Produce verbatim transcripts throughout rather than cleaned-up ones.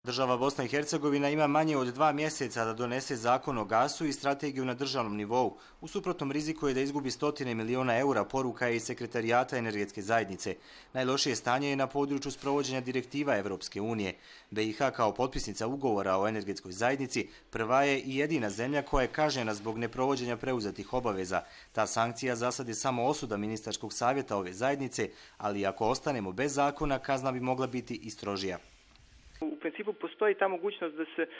Država Bosna i Hercegovina ima manje od dva mjeseca da donese zakon o gasu i strategiju na državnom nivou. U suprotnom riziku je da izgubi stotine miliona eura, poruka je iz Sekretarijata energetske zajednice. Najlošije stanje je na području sprovođenja direktiva Evropske unije. B i H kao potpisnica ugovora o energetskoj zajednici prva je i jedina zemlja koja je kažnjena zbog neprovođenja preuzetih obaveza. Ta sankcija za sad je samo osuda ministarskog savjeta ove zajednice, ali ako ostanemo bez zakona, kazna bi mogla biti i strožija. U principu postoji ta mogućnost da se uh,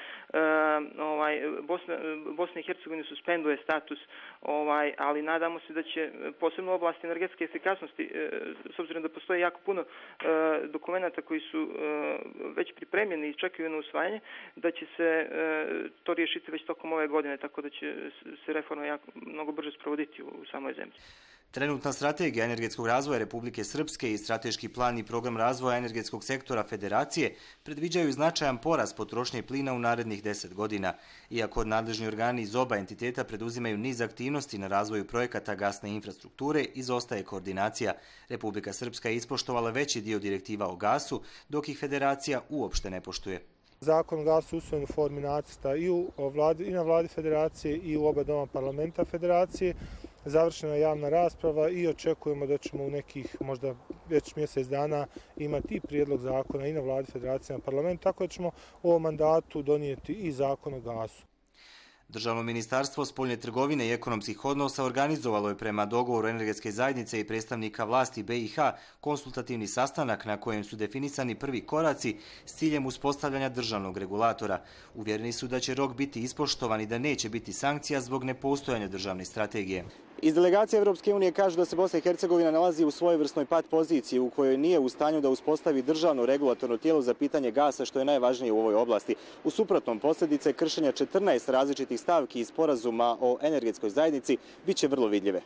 ovaj, Bosna, Bosna i Hercegovina suspenduje status, ovaj, ali nadamo se da će posebno u oblasti energetske efikasnosti, uh, s obzirom da postoji jako puno uh, dokumenata koji su uh, već pripremljeni i čekaju na usvajanje, da će se uh, to riješiti već tokom ove godine, tako da će se reforma jako, mnogo brže sprovoditi u, u samoj zemlji. Trenutna strategija energetskog razvoja Republike Srpske i strateški plan i program razvoja energetskog sektora Federacije predviđaju značajan porast potrošnje plina u narednih deset godina. Iako nadležni organi iz oba entiteta preduzimaju niz aktivnosti na razvoju projekata gasne infrastrukture, izostaje koordinacija. Republika Srpska je ispoštovala veći dio direktiva o gasu, dok ih Federacija uopšte ne poštuje. Zakon o gasu usvojen u formi nacrta i, u vladi, i na vladi Federacije i u oba doma parlamenta Federacije. Završena je javna rasprava i očekujemo da ćemo u nekih možda već mjesec dana imati i prijedlog zakona i na vladi Federacije i na parlamentu, tako da ćemo u ovom mandatu donijeti i zakon o gasu. Državno ministarstvo spoljne trgovine i ekonomskih odnosa organizovalo je prema dogovoru energetske zajednice i predstavnika vlasti B i H konsultativni sastanak na kojem su definisani prvi koraci s ciljem uspostavljanja državnog regulatora. Uvjereni su da će rok biti ispoštovan i da neće biti sankcija zbog nepostojanja državne strategije. Iz delegacije Evropske unije kažu da se Bosna i Hercegovina nalazi u svojevrsnoj pat poziciji u kojoj nije u stanju da uspostavi državno regulatorno tijelo za pitanje gasa, što je najvažnije u ovoj oblasti. U suprotnom, posljedice kršenja četrnaest različitih stavki iz sporazuma o energetskoj zajednici bit će vrlo vidljive.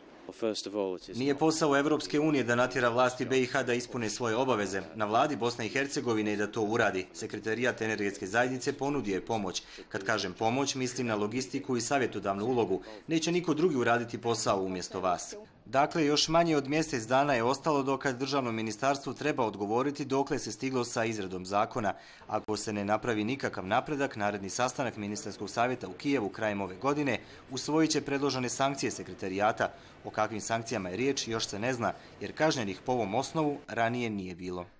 Nije posao Evropske unije da natjera vlasti B i H da ispune svoje obaveze. Na vladi Bosne i Hercegovine je da to uradi. Sekretarijat energetske zajednice ponudio je pomoć. Kad kažem pomoć, mislim na logistiku i savjetodavnu ulogu. Neće niko drugi uraditi posao umjesto vas. Dakle, još manje od mjesec dana je ostalo dokad državno ministarstvo treba odgovoriti dokle se stiglo sa izradom zakona. Ako se ne napravi nikakav napredak, naredni sastanak ministarskog savjeta u Kijevu krajem ove godine usvojit će predložene sankcije sekretarijata. O kakvim sankcijama je riječ još se ne zna, jer kažnjenih po ovom osnovu ranije nije bilo.